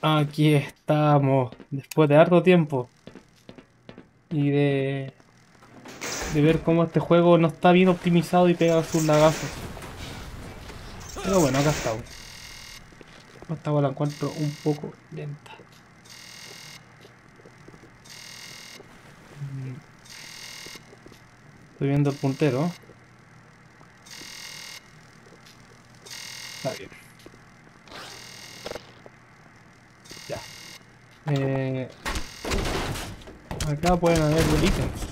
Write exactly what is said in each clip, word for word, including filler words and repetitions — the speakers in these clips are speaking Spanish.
Aquí estamos, después de harto tiempo y de, de ver cómo este juego no está bien optimizado y pega sus lagazos. Pero bueno, acá estamos. Esta agua la encuentro un poco lenta. Mm, Estoy viendo el puntero. Está bien. Ya. Eh, Acá pueden haber ítems.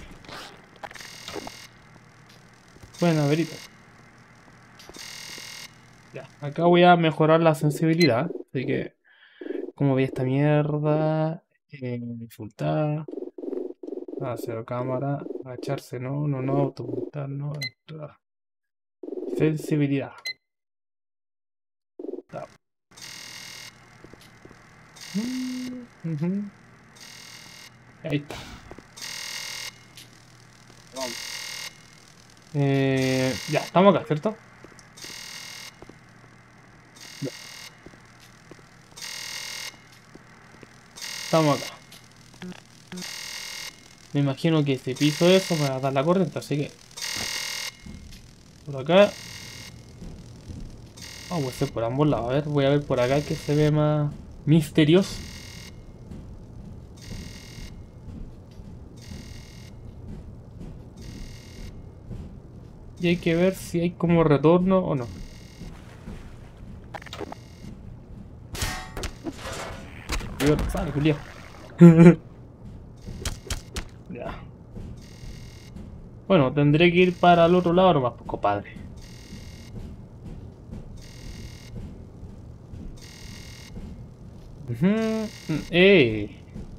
Pueden haber ítems. Ya. Acá voy a mejorar la sensibilidad. Así que, como ve esta mierda, eh, disfrutar. Ah, cero cámara, agacharse, no, no, no, autopuntar, no, entrar. Sensibilidad. Ta. Mm, ujú. Ahí está. Vamos. Eh, ya, estamos acá, ¿cierto? Ya, estamos acá. Me imagino que si piso eso me va a dar la corriente, así que por acá. Vamos a hacer por ambos lados. A ver, voy a ver por acá que se ve más misterioso. Y hay que ver si hay como retorno o no. Yo, sale, Julián. Ya. Bueno, tendré que ir para el otro lado nomás, pues, compadre. Ujú, mm, ¡Eh!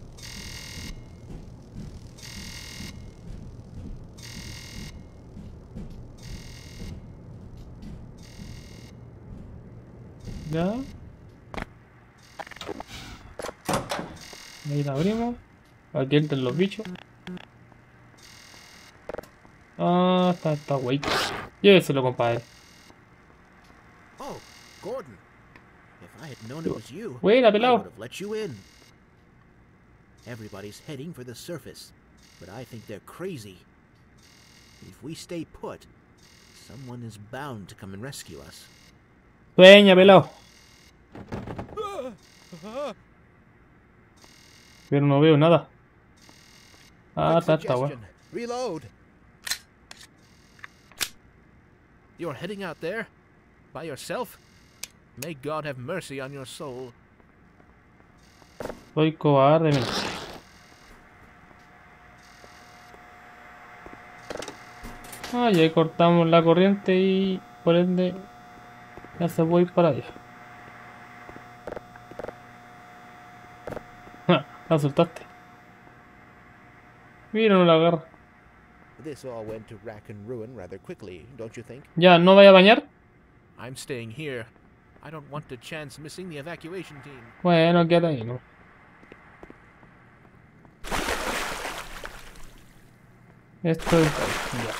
Ya. Ahí la abrimos. Aquí entran los bichos. Ah, está, está wey. Lléveselo, compadre. Oh, Gordon. If I had known it was you, Buena, I would pelado. have let you in. Everybody's heading for the surface, but I think they're crazy. If we stay put, someone is bound to come and rescue us. Sueña, pelado. Pero no veo nada. Ah, Quick está, está, weón. suggestion. Reload. You're heading out there? By yourself? May God have mercy on your soul. Soy cobarde, mira. Ah, ya cortamos la corriente y por ende ya se voy para allá. Ja, la soltaste. Mira, no la agarra. This all went to rack and ruin rather quickly, don't you think? Ya, ¿no vaya a bañar? I'm staying here. I don't want to chance missing the evacuation team. Bueno, quédate ahí, ¿no? Esto es... Ya.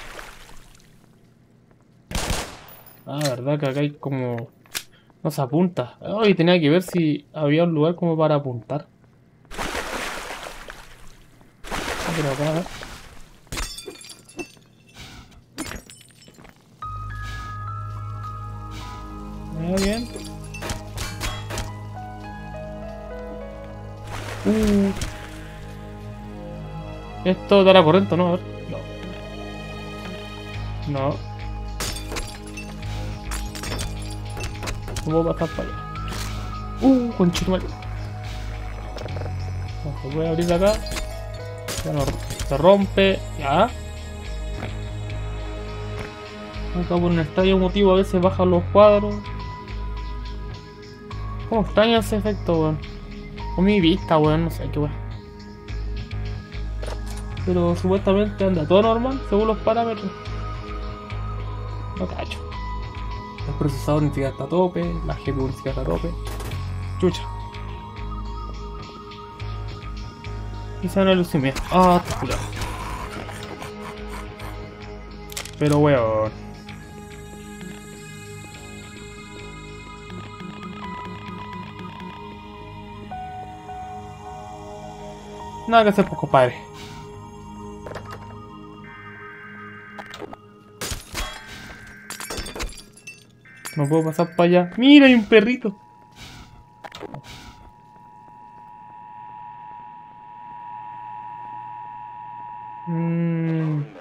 Ah, verdad que acá hay como... No se apunta. Ay, tenía que ver si había un lugar como para apuntar. Ah, pero acá... a ver. Ah, bien. Uh. Esto dará corriente, ¿no? A ver. No. No. ¿Cómo pasar para allá? Uh, conchetumal. No se puede abrir de acá. Ya no se rompe. Ya. Acá por un estadio motivo a veces bajan los cuadros. ¿Cómo extraña ese efecto, weón? Con mi vista, weón, no sé qué weón. Pero supuestamente anda todo normal según los parámetros. No cacho. El procesador ni siquiera está a tope, la G P U ni siquiera está a tope. Chucha. Quizá no lucimia. Ah, está curado. Pero weón. Nada que hacer, pues, compadre. No puedo pasar para allá. ¡Mira, hay un perrito! Mmm...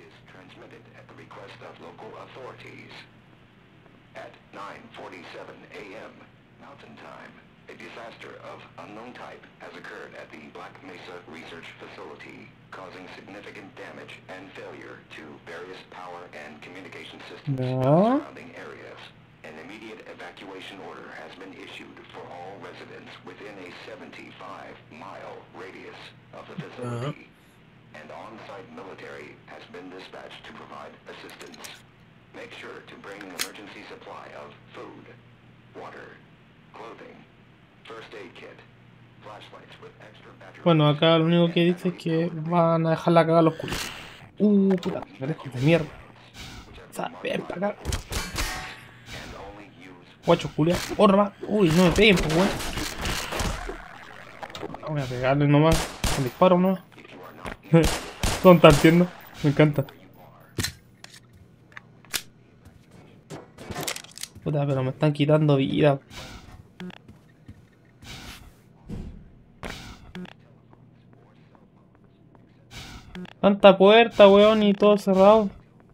nine forty-seven A M Mountain Time. A disaster of unknown type has occurred at the Black Mesa Research Facility, causing significant damage and failure to various power and communication systems in the surrounding areas. An immediate evacuation order has been issued for all residents within a seventy-five mile radius of the facility, uh-huh. and on-site military has been dispatched to provide assistance. Make sure to bring an emergency supply of food, water, clothing, first aid kit, flashlights with extra batteries. Bueno, acá lo único que dice es que van a dejar la cagada los culos. Uh, puta, me dejo de mierda. O sea, ven para acá. Guacho, culia. Otra más. Uy, no me peguen, pues, weón. Voy a pegarle nomás. Con disparo nomás. Son tan tiernos. Me encanta. Puta, pero me están quitando vida. Tanta puerta, weón, y todo cerrado.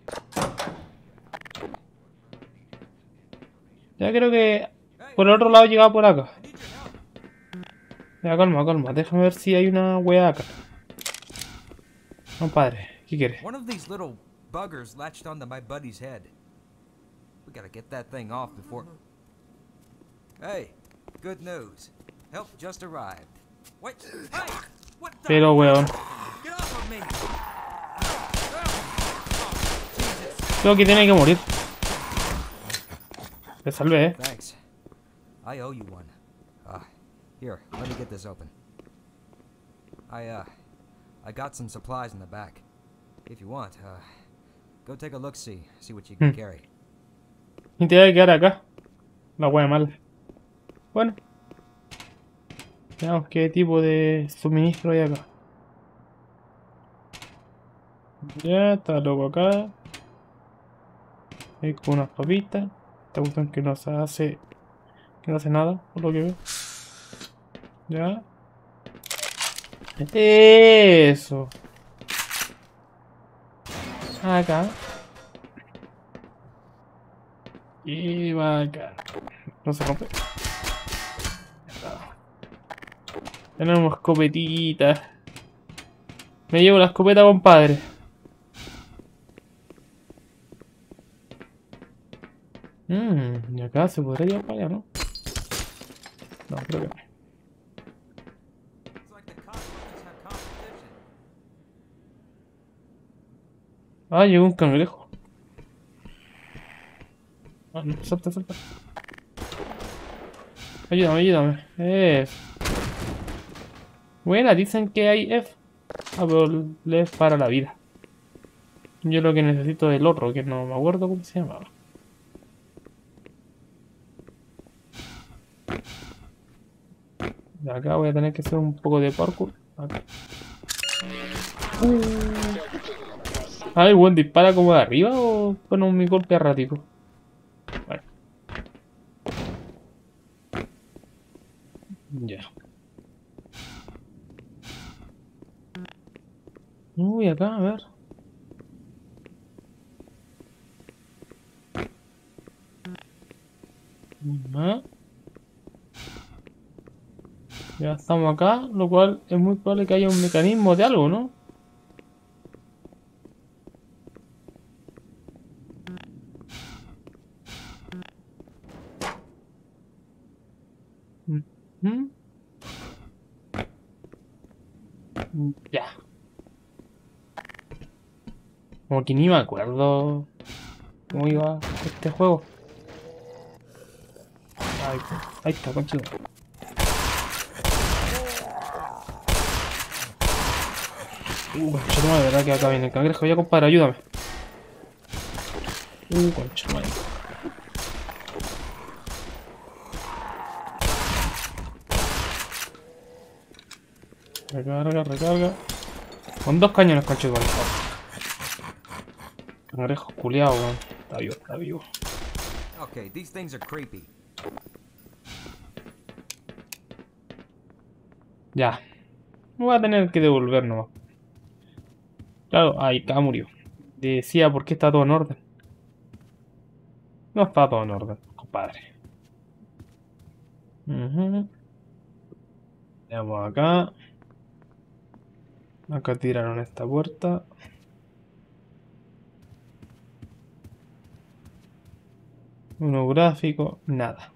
Ya creo que por el otro lado llegaba por acá. Ya, calma, calma. Déjame ver si hay una wea acá. Compadre, ¿qué quieres? One of these little buggers latched onto my buddy's head. We gotta get that thing off before... Hey, good news. Help just arrived. Wait, hey! What the... Pero, weón. Get off of me! Creo que tiene que morir. Te salvé, eh. Thanks. I owe you one. Uh, here, let me get this open. I, uh, I got some supplies in the back. If you want, uh, go take a look-see, see what you can Hmm. carry. Y te voy a quedar acá. La wea mala. Bueno. Veamos qué tipo de suministro hay acá. Ya, está loco acá. Hay como unas papitas. Esta cuestión que no se hace. Que no hace nada, por lo que veo. Ya. Eso. Acá. Y va acá. No se rompe. Tenemos escopetitas. Me llevo la escopeta, compadre. Mmm, y acá se podría llevar para allá, ¿no? No, creo que no. It's like the cockroaches have competition. Ah, llegó un cangrejo. Ah, no, salta, salta. Ayúdame, ayúdame. F. Bueno, dicen que hay F. Ah, pero el F para la vida. Yo lo que necesito es el otro, que no me acuerdo cómo se llamaba. De acá voy a tener que hacer un poco de parkour. Acá. Uh. Ah, el buen dispara como de arriba o con un golpe errático. Bueno. Ya. Uy, acá, a ver. Ajá. Ya estamos acá, lo cual es muy probable que haya un mecanismo de algo, ¿no? ¿Mm? Ya. Como que ni me acuerdo cómo iba este juego. Ahí, ahí está, conchido. Uh, concha de verdad que acá viene el cangrejo. Ya, compadre, ayúdame. Uh, concha madre. Recarga, recarga. Con dos cañones, conchetumare. Cangrejo culiao, weón. Está vivo, está vivo. Okay, these things are creepy. Ya. Me voy a tener que devolver nomás. Claro, ahí acá murió. Decía por qué está todo en orden. No está todo en orden, compadre. Uh-huh. Veamos acá. Acá tiraron esta puerta. Uno gráfico, nada.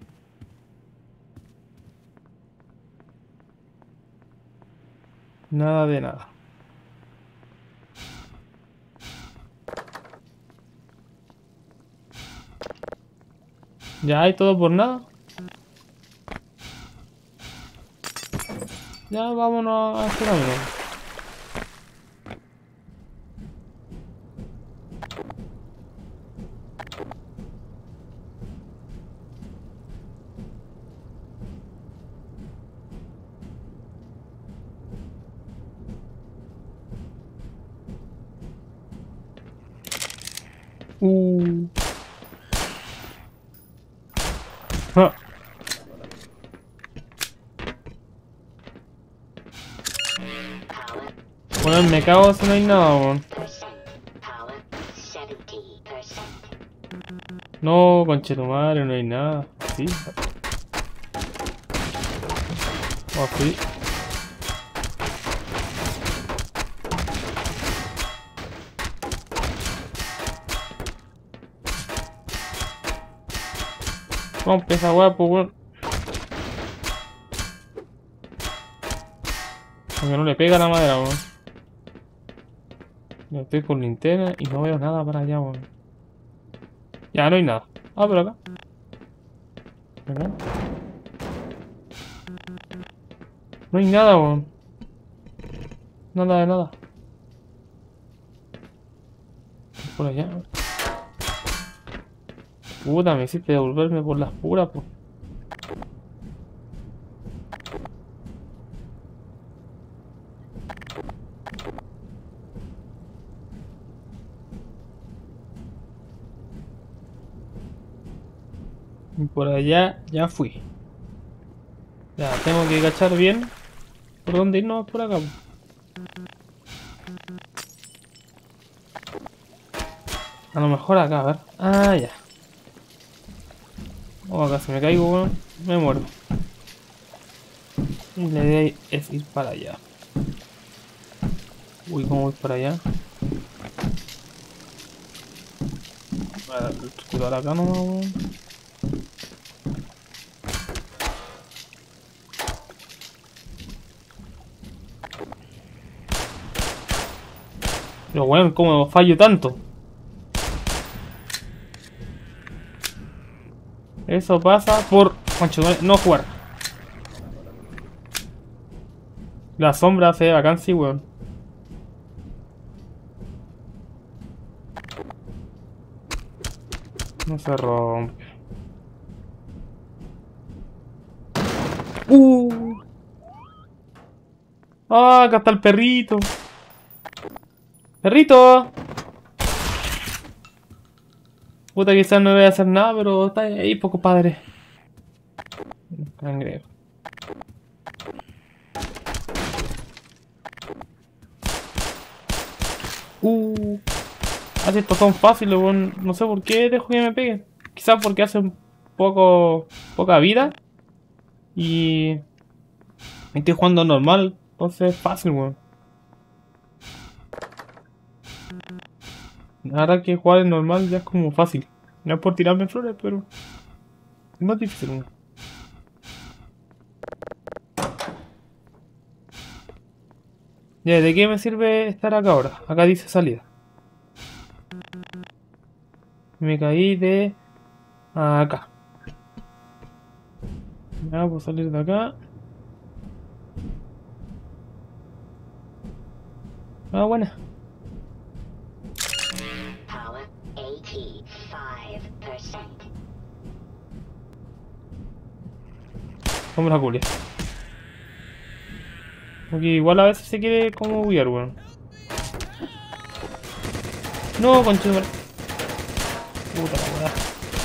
Nada de nada. Ya hay todo por nada. Ya vámonos a este camino. Uh. Ah. Bueno, me cago si no hay nada, weón. No, conchetumadre, no hay nada. Sí. Oh, sí. Rompe esa weá, pues, weón. Porque no le pega la madera, weón. Yo estoy con linterna y no veo nada para allá, weón. Ya, no hay nada. Ah, pero acá. Acá. No hay nada, weón. Nada de nada. Por allá. Puta, me hiciste devolverme por las puras, pues. Y por allá ya fui. Ya, tengo que cachar bien por dónde irnos por acá. A lo mejor acá, a ver. Ah, ya. Oh, acá si me caigo, weón, me muero. Y la idea es ir para allá. Uy, ¿cómo voy para allá? A ver, cuidado acá nomás, weón. Pero weón, ¿cómo fallo tanto? Eso pasa por no jugar. La sombra se ve bacán, sí, weón. No se rompe. Uh. Ah, acá está el perrito. ¡Perrito! Puta, quizás no voy a hacer nada, pero está ahí, poco padre. Cangrejo. Uh. Así estos son fáciles, weón. No sé por qué dejo que me peguen. Quizás porque hacen poco. poca vida. Y. estoy jugando normal. Entonces es fácil, weón. La verdad que jugar en normal ya es como fácil. No es por tirarme flores, pero es más difícil, weón. Ya, ¿de qué me sirve estar acá ahora? Acá dice salida. Me caí de acá. Ya, puedo salir de acá. Ah, buena. Vamos a la culia. Porque igual a veces se quiere como buguear, weón. No, conchetumare. Puta la weá.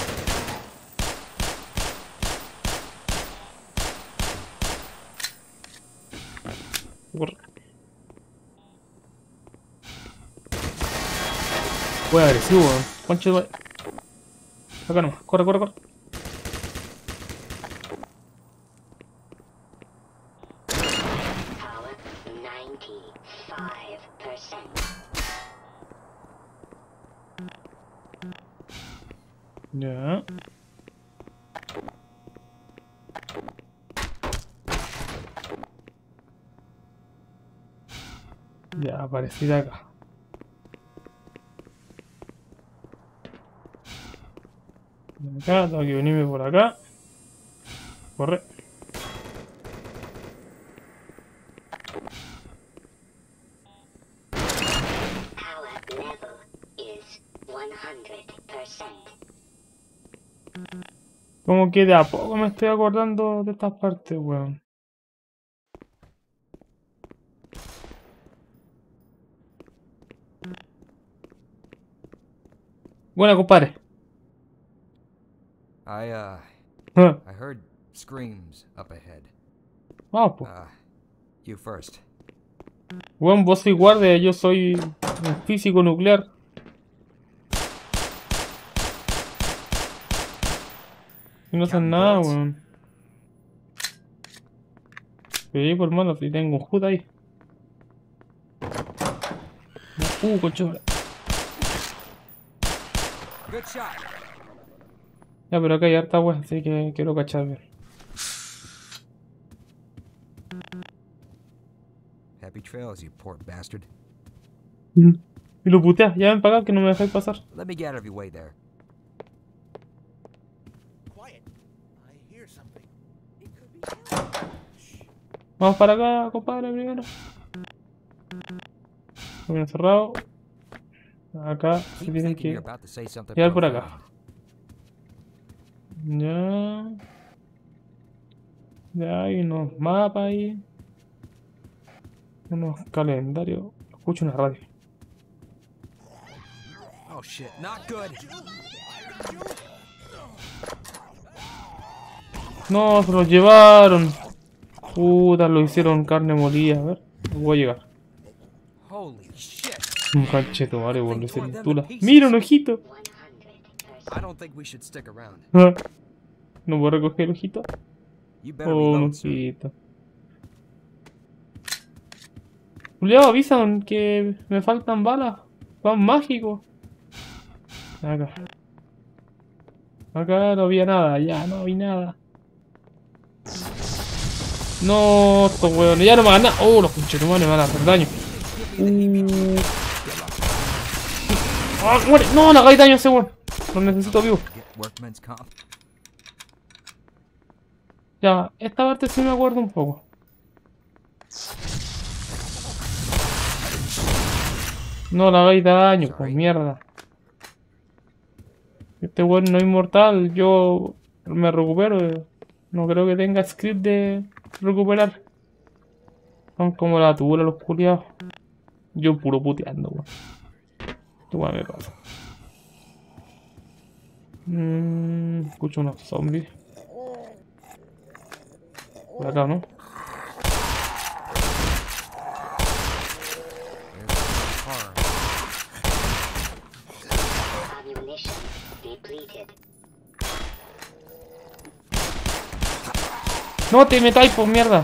Corre. Fue agresivo, weón. Conchetumare. Acá nomás. Corre, corre, corre. Power ninety-five percent. Ya. Ya, aparecí de acá. De acá, tengo que venirme por acá. Corre. Power level is one hundred percent. Como que de a poco me estoy acordando de estas partes, weón. Buena, compadre. I, uh, Ah, I heard screams up ahead. Vamos, po. Uh, you first. Weón, vos sois guardia, yo soy un físico nuclear. Y no hacen Counting nada, bullets? weón. Sí, por hermano, si tengo un H U D ahí. Uh, concho. Good shot. Ya, pero acá hay harta weón, así que quiero cachar bien. Happy trails, you poor bastard. Y lo puteas, ya ven para acá que no me dejáis pasar. Let me get out of your way there. Quiet. I hear something. It could be. Vamos para acá, compadre, primero. Bien cerrado. Acá se Keep tienen thinking que you're about to say something llegar por acá. profound. Ya. Ya hay unos mapas ahí. Unos calendarios. Escucho una radio. Oh shit, not good. No, se los llevaron. Puta, lo hicieron carne molida. A ver, voy a llegar. Holy shit. Un cancheto, vale, por hicieron tula. ¡Mira un ojito! one hundred I don't think we should stick around. Ah, ¿no puedo recoger el ojito? You better Oh, un reload, sir. ojito. Juliado, avisan que me faltan balas. Van mágicos. Acá. Acá no había nada, ya no vi nada. No, estos huevones, ya no me van a... Oh, los conchetumanes me van a hacer daño. Uh. Ah, muere. No, no hagáis daño a ese weón. Lo necesito vivo. Get workman's comp. Ya, esta parte sí me acuerdo un poco. No le hagáis daño, pues mierda. Este weón no es inmortal, yo me recupero. No creo que tenga script de recuperar. Son como la tula los culiados. Yo puro puteando, weón. Esto weón me pasa. Mmm, escucho unos zombies. Por acá, ¿no? Horror. ammunition depleted. No te metáis, por mierda.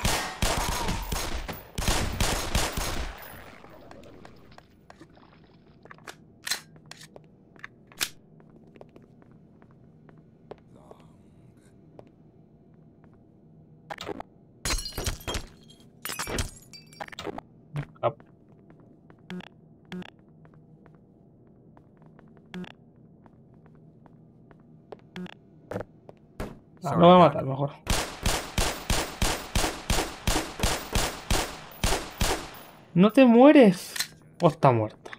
Ah, Sorry, lo voy a Doc. matar mejor. No te mueres. O está muerto.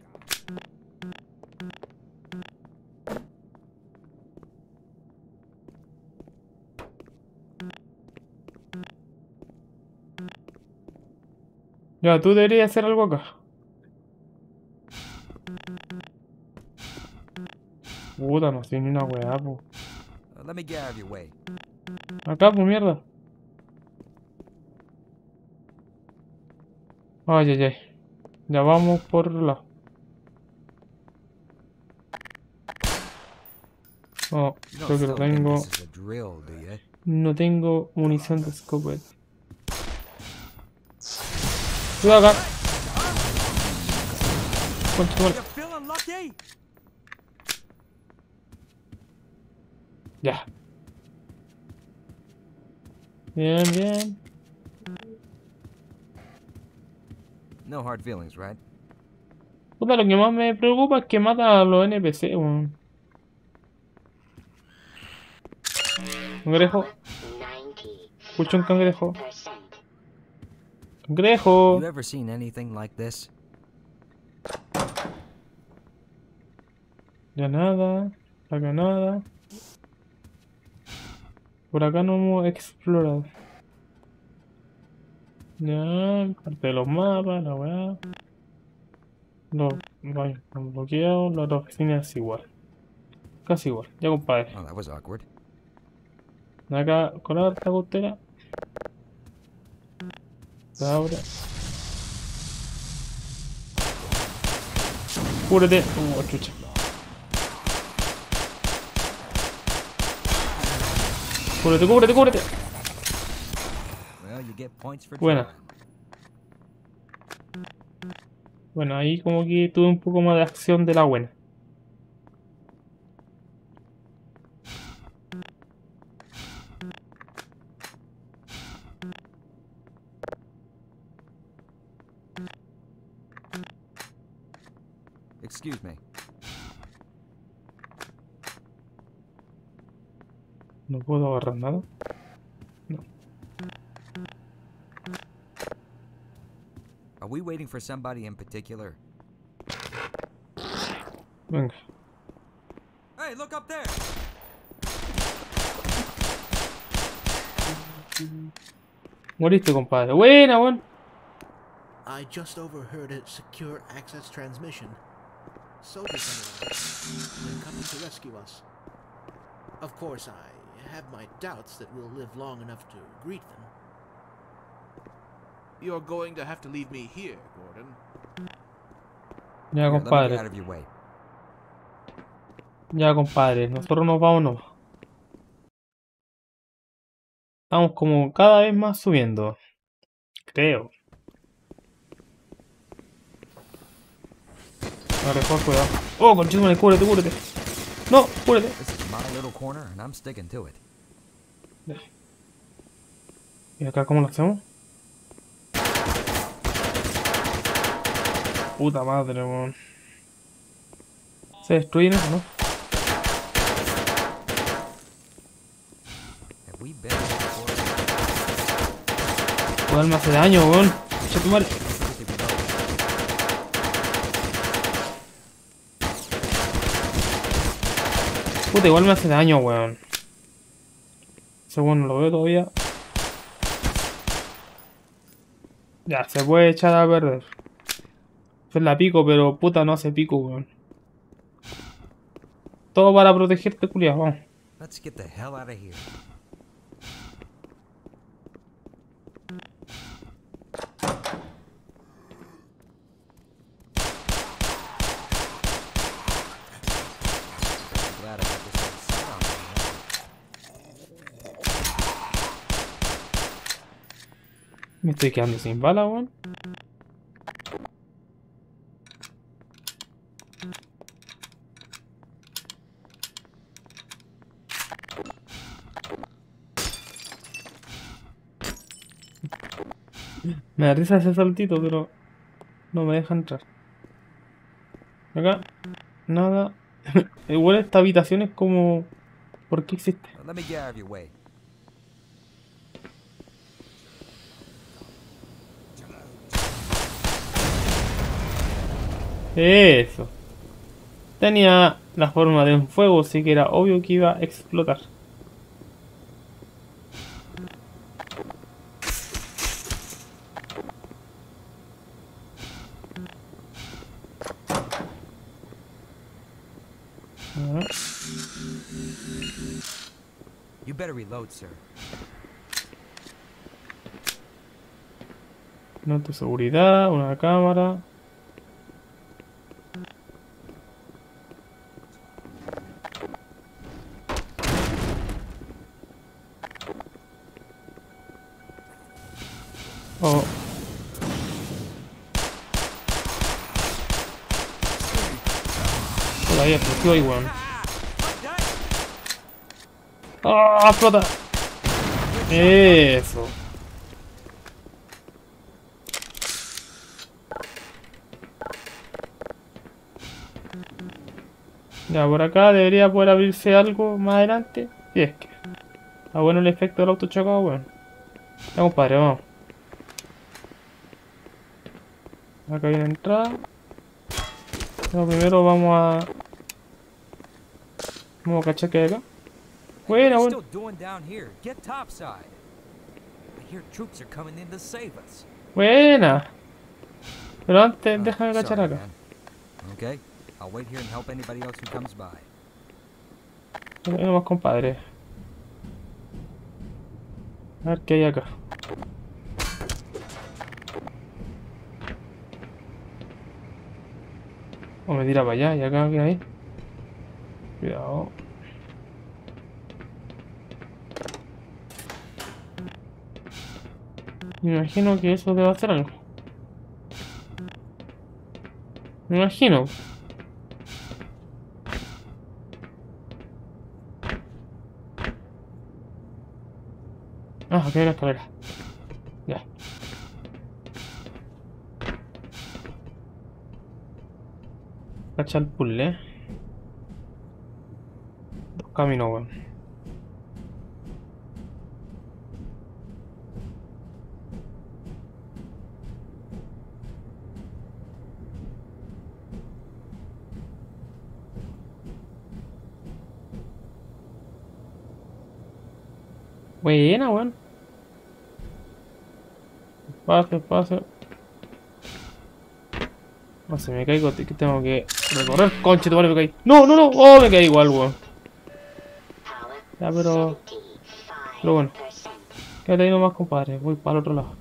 Ya, tú deberías hacer algo acá. Puta, no sé ni una weá, po. Uh, let me get out of your way. Acá, pues mierda. Ay, ay, ay. Ya vamos por otro lado. Oh, You don't creo que still lo think tengo. this is a drill, do you? No tengo munición de escopeta. Cuidado acá. Concha tu madre. You feeling lucky? Ya. Bien, bien. No hard feelings, right? Puta, lo que más me preocupa es que mata a los N P C, weón. Cangrejo. Escucho un cangrejo. Cangrejo. You ever seen anything like this? Ya nada. Acá nada. Por acá no hemos explorado. Ya, parte de los mapas, la weá. Los baños están bloqueados, la otra oficina es igual. Casi igual, ya compadre. Oh, that was awkward. Acá con la harta costera. Se abre. Cúbrete. Uh, chucha. Cúbrete, cúbrete, cúbrete. Well, you get points for Buena. trying. Bueno, ahí como que tuve un poco más de acción de la buena. Excuse me. No puedo agarrar nada. Are we waiting for somebody in particular? Venga. Hey, look up there! Moriste, compadre. Buena, weón. I just overheard a secure access transmission. Soldiers are coming to rescue us. Of course, I have my doubts that we'll live long enough to greet them. You're going to have to leave me here, Gordon. Ya, Here, let me get compadre. out of your way. Ya, compadre. Nosotros nos vamos nomás. Estamos como cada vez más subiendo. Creo. Mejor cuidado. Oh, conchito, cúbrete, cúbrete. No, cúbrete. This is my little corner, and I'm sticking to it. ¿Y acá cómo lo hacemos? Puta madre, weón. Se destruyen eso, ¿no? Have we been here before? Puta, me hace daño, weón. Echa tu madre. Puta, igual me hace daño, weón. Según lo veo todavía. Ya, se puede echar a perder. Es la pico, pero puta no hace pico, weón. Todo para protegerte, culiao, vamos. Let's get the hell out of here. Glad I got this thing set on me. Me estoy quedando sin bala, weón. Me da risa ese saltito, pero no me deja entrar. Acá, nada. Igual esta habitación es como... ¿Por qué existe? Let me get out of your way. Eso. Tenía la forma de un fuego, así que era obvio que iba a explotar. better reload, sir. No de seguridad, una cámara. Oh. Todavía explosivo ahí, weón. ¡Ah! ¡Explota! Eso. Ya, por acá debería poder abrirse algo más adelante. Si es que. Está bueno el efecto del auto chocado, weón. Ya, compadre, vamos. Acá hay una entrada. Pero primero vamos a... Vamos a cachar que hay acá. Buena, What are buena. you still doing down here? Get topside. I hear troops are coming in to save us. Buena. Pero antes, Oh, déjame cachar sorry, acá. man. Okay, I'll wait here and help anybody else who comes by. Tenemos, compadre. A ver qué hay acá. O me tira para allá y acá, ¿qué hay? Cuidado. Me imagino que eso debe hacer algo. Me imagino. Ah, aquí hay una escalera. Ya. Cacha el puzzle, eh. Dos caminos, weón. Buena, weón. Pase, pase. No sé, me caigo, que tengo que recorrer. Conche, tu madre, me caí. No, no, no. Oh, me caí igual, weón. Ya, pero... Pero bueno. Quédate ahí nomás, compadre. Voy para el otro lado.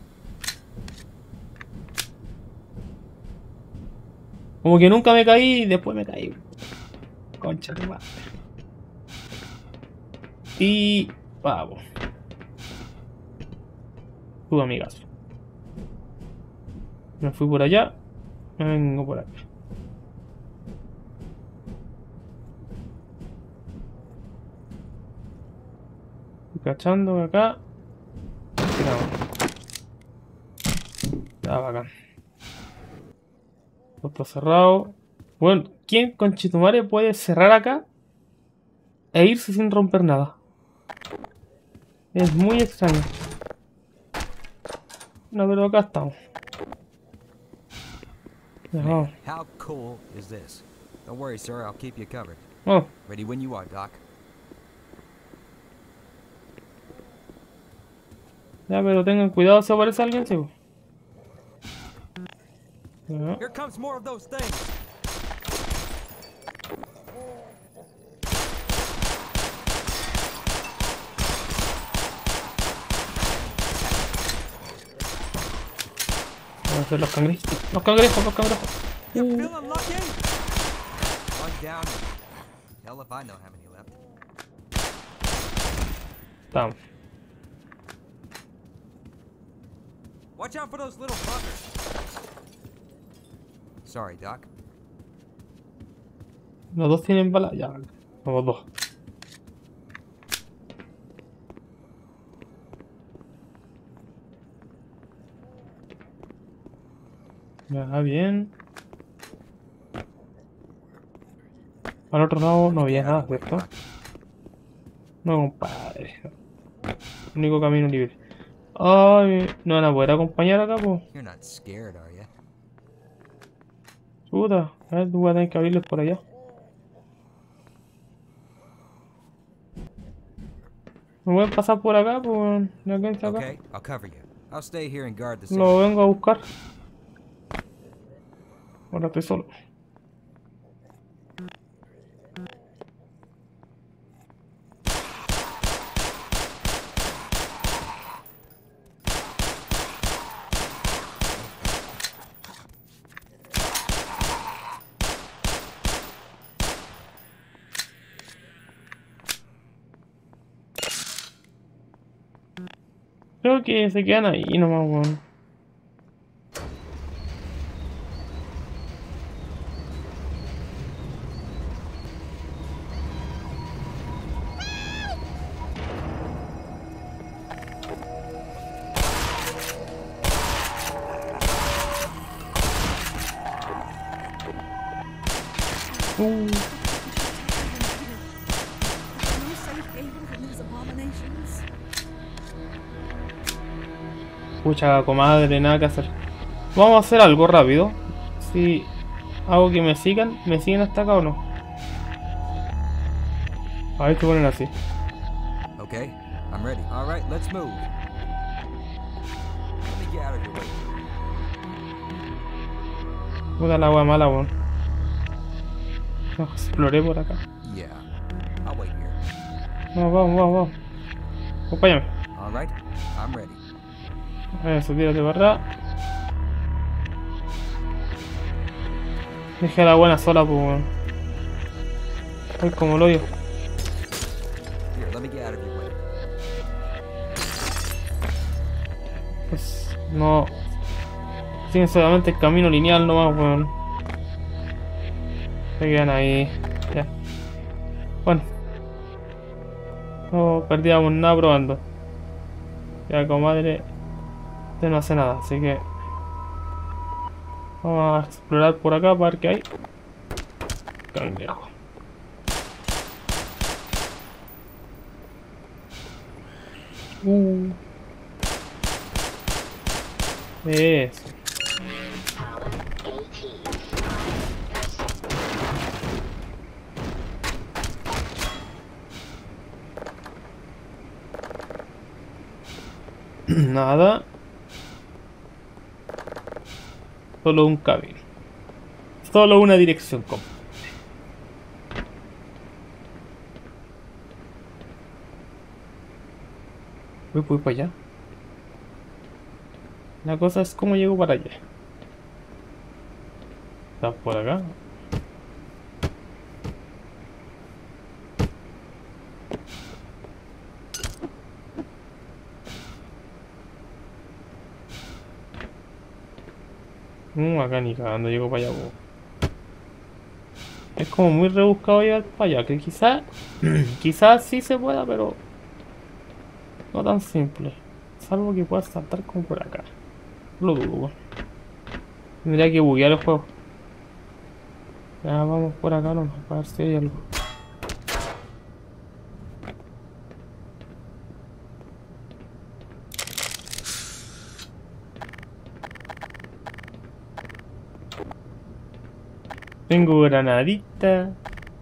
Como que nunca me caí y después me caí. Concha tu madre. Y... Vamos. Tu amigazo. Me fui por allá. Me vengo por acá. Estoy cachando que acá. Tiramos. Ya, bacán. Otro cerrado. Bueno, ¿quién con Chitumare puede cerrar acá e irse sin romper nada? Es muy extraño. No, pero acá estamos. Ya, vamos. Man, how cool is this? Don't worry, sir. I'll keep you covered. Oh, Ready when you are, Doc. ya, pero tengan cuidado si aparece alguien, sí. Ya. Here comes more of those things. Vamos a hacer los cangrejos. Los cangrejos, los cangrejos. You feeling lucky? One down. Hell if I know how many left. Estamos. Watch out for those little buggers. Sorry, Doc. Los dos tienen balas. Ya, somos dos. Ya, bien. Al otro lado no había nada, ¿cierto? No, compadre. Único camino libre. Ay, no van a poder acompañar acá, pues. You're not scared, are you? Puta, a ver, tú vas a tener que abrirles por allá. ¿Me pueden pasar por acá? Pues, ¿no alcanza acá? Okay, I'll cover you. I'll stay here and guard the Lo city. vengo a buscar. Ahora estoy solo. Creo que se quedan ahí nomás, weón. Uh, No safe haven from these abominations. pucha, comadre, nada que hacer. Vamos a hacer algo rápido. Si hago que me sigan, ¿me siguen hasta acá o no? A ver qué ponen así. Okay, I'm ready. All right, let's move. Let me get out of your way. Puta la agua mala, weón. No, exploré por acá. Yeah, I'll wait here. Vamos, vamos, vamos, vamos. Acompáñame. All right, I'm ready. Eso, tírate para atrás. Dejé a la buena sola, pues, weón. Voy como el hoyo. Here, let me get out of your way. Pues, no. Siguen solamente el camino lineal nomás, weón. Se quedan ahí. Ya. Bueno. No perdíamos nada probando. Ya, comadre. Usted no hace nada, así que. Vamos a explorar por acá para ver qué hay. Cangrejo. Uh. Eso. Power eighteen. Nada. Solo un camino. Solo una dirección, compa. Voy, voy para allá. La cosa es cómo llego para allá. ¿Estás por acá? Mm, acá ni cagando llego para allá, po. Es como muy rebuscado llegar para allá, que quizás quizás sí se pueda, pero no tan simple. Salvo que pueda saltar como por acá. Lo dudo, weón. Tendría que buguear el juego. Ya vamos por acá nomás, para ver si hay algo. Tengo granadita.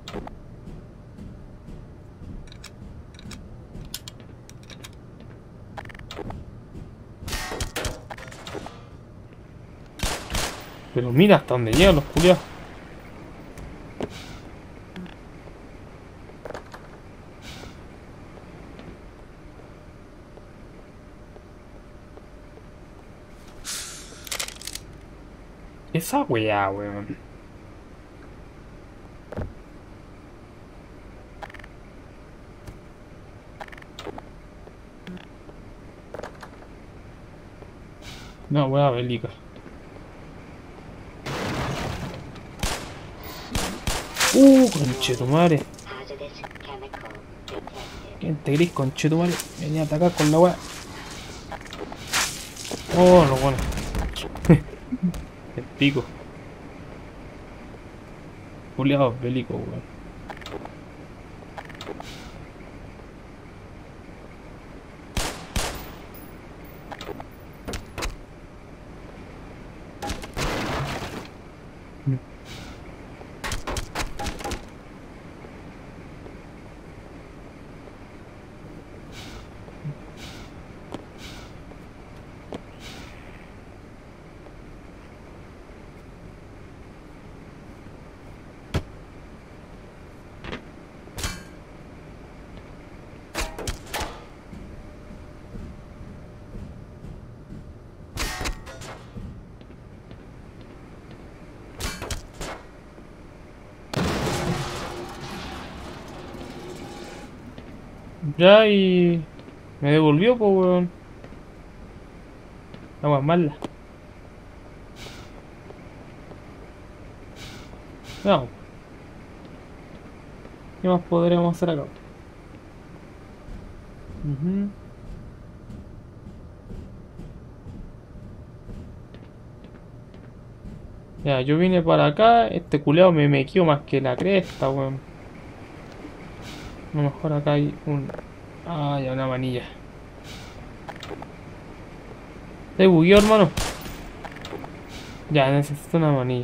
Pero mira hasta dónde llegan los culiados. Esa weá, weón. No, weá bélica. Uh, conchetumare. Hazardous chemical detected. ¿Quién te gris, conchetumare? Venía a atacar con la weá. Oh, no, bueno. El pico. Juliado bélico, weón. Ya, y me devolvió, pues, weón. Agua mala. No. ¿Qué más podríamos hacer acá? Ujú. Ya, yo vine para acá. Este culeado me mequeó más que la cresta, weón. A lo mejor acá hay un... Ah, ya, una manilla. Te bugueó, hermano. Ya, necesito una manilla.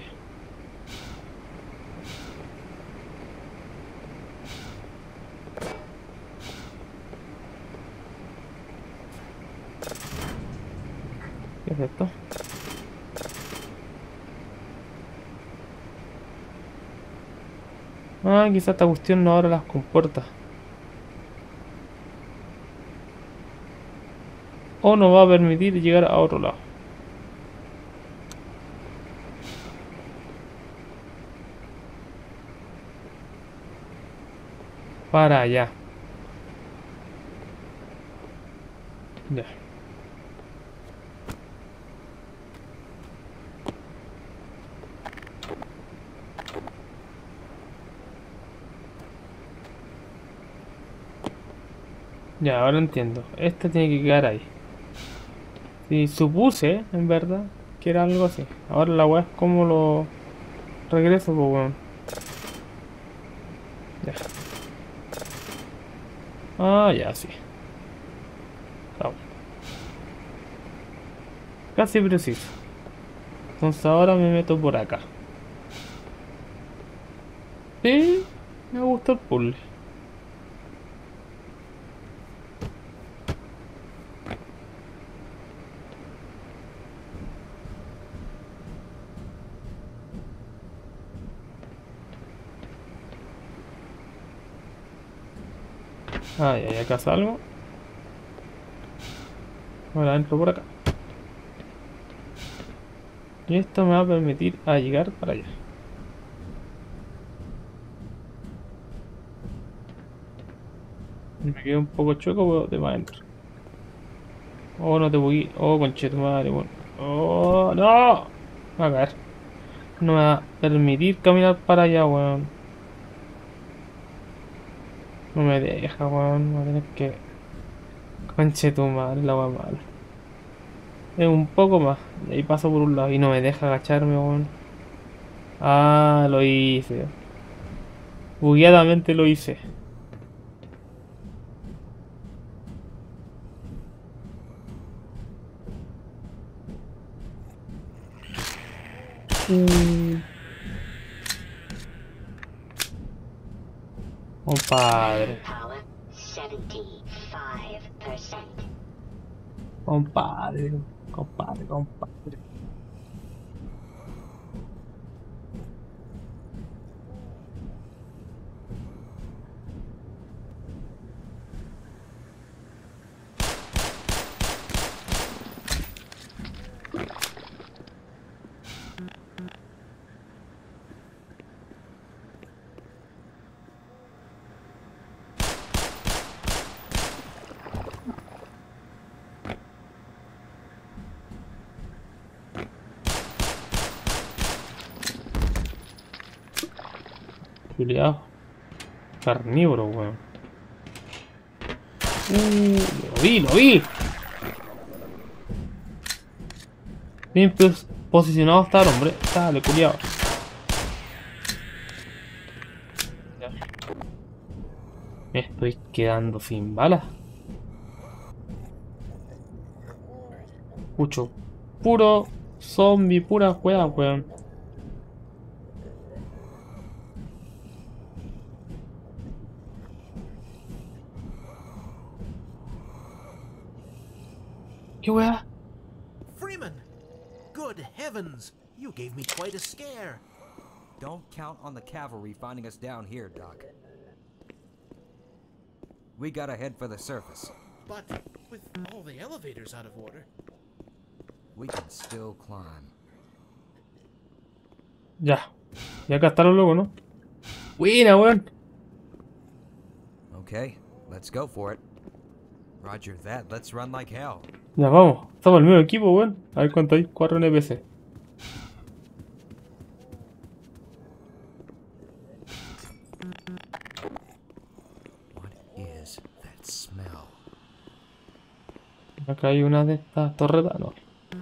¿Qué es esto? Ah, quizá esta cuestión no abra las compuertas. O no va a permitir llegar a otro lado. Para allá. Ya. Ya, ahora entiendo. Este tiene que quedar ahí. Si supuse, en verdad, que era algo así. Ahora la weá es como lo regreso, pues weón. Ya. Ah, ya, sí. Vamos. Casi preciso. Entonces ahora me meto por acá. Sí, me gusta el puzzle. Ah, ya, ya acá salgo. Ahora entro por acá. Y esto me va a permitir a llegar para allá. Me quedé un poco chueco, pero te va adentro. Oh, no te voy. Oh, conchetumadre, bueno. Oh, no. Me va a caer. No me va a permitir caminar para allá, weón. No me deja, weón. Voy a tener que. Conchetumadre, la weá mala. Es un poco más. Y ahí paso por un lado y no me deja agacharme, weón. Ah, lo hice. Bugueadamente lo hice. Mm. Compadre. Power seventy-five percent. Compadre. Compadre, compadre. Culeado. Carnívoro, weón. Uh, lo vi, lo vi. Bien pos- posicionado está el hombre. Dale, culiao. Ya. Me estoy quedando sin balas. Escucho puro zombie, pura wea, weón. ¿Qué wea? Freeman! Good heavens! You gave me quite a scare. Don't count on the cavalry finding us down here, Doc. We gotta head for the surface. But with all the elevators out of order. We can still climb. Ya. Y acá está lo loco, ¿no? Buena, weón. Okay, let's go for it. Roger that, let's run like hell. Ya vamos. Estamos en el mismo equipo, weón. A ver cuánto hay. Cuatro N P C. What is that smell? Acá hay una de estas torretas. No.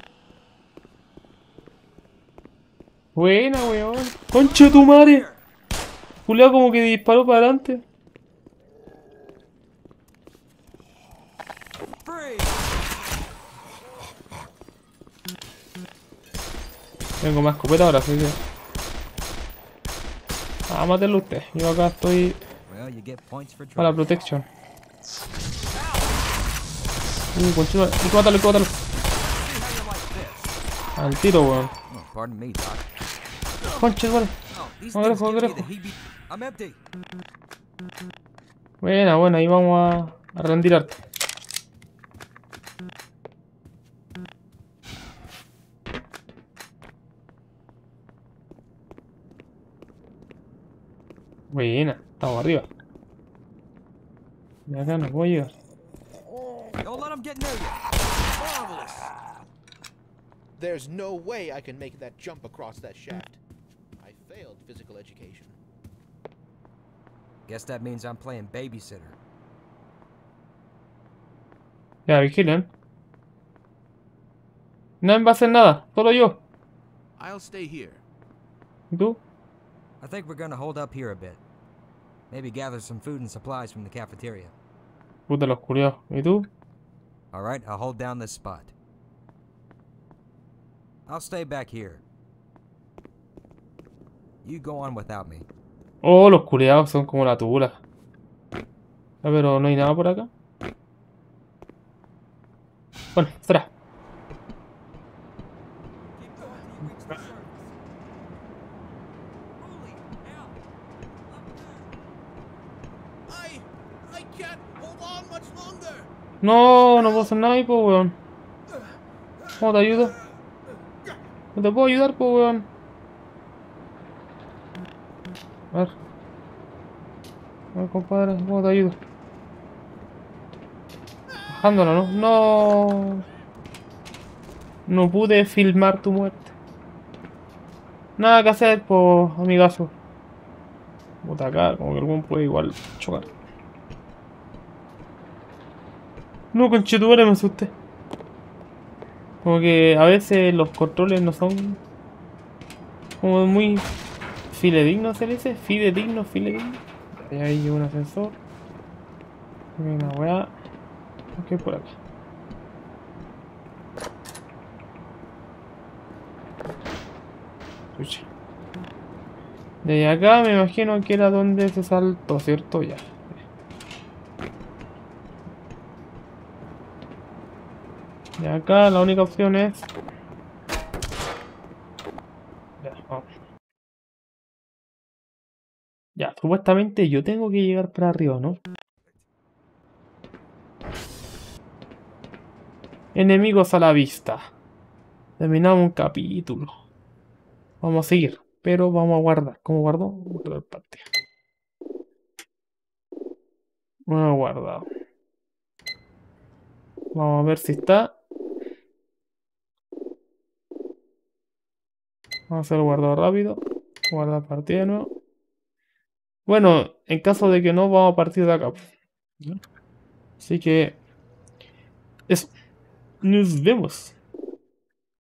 Buena, weón. ¡Concha de tu madre! Julián como que disparó para adelante. Tengo más escopeta ahora, así que... Ah, mátelo usted. Yo acá estoy Well, you get points for para la trouble. protection. Uh, conchito. Hay que matarlo, hay que matarlo. Al tiro, weón. Oh, pardon me, Doc. Concha, vale. Oh, these Joder, things give joder, me the joder. heebie- I'm empty. Buena, buena. Ahí vamos a, a rendir harto. Buena. Estamos arriba. Y acá no puedo llegar. Don't let them get near you. Marvelous! There's no way I can make that jump across that shaft. I failed physical education. Guess that means I'm playing babysitter. Ya, vigilen. Nadie va a hacer nada. Solo yo. I'll stay here. ¿Y tú? I think we're gonna hold up here a bit. Maybe gather some food and supplies from the cafeteria. Puta los culiados. ¿Y tú? Alright, I'll hold down this spot. I'll stay back here. You go on without me. Oh, los culiados son como la tula. Ah, pero no hay nada por acá. Bueno, espera. I... I can't hold on much longer! No, no puedo hacer nada ahí, po, weón. ¿Cómo te ayudo? No te puedo ayudar, po, weón. A ver. A ver, compadre, ¿cómo te ayudo? Bajándolo, ¿no? No. No pude filmar tu muerte. Nada que hacer, po, amigazo. Puta acá, como que algún puede igual chocar. No, conchetumare, me asusté. Como que a veces los controles no son como muy fidedignos, se le dice. Fidedignos, fidedignos. Ahí hay un ascensor. Hay una weá. Ok, por acá. Chucha. De acá me imagino que era donde se saltó, ¿cierto? Ya. Y acá la única opción es... Ya, vamos. Ya, supuestamente yo tengo que llegar para arriba, ¿no? Enemigos a la vista. Terminamos un capítulo. Vamos a seguir, pero vamos a guardar. ¿Cómo guardo? Guardar partida. No he guardado. Vamos a ver si está. Vamos a hacer el guardado rápido. Guardar partida de nuevo. Bueno, en caso de que no, vamos a partir de acá. Así que... Eso. Nos vemos.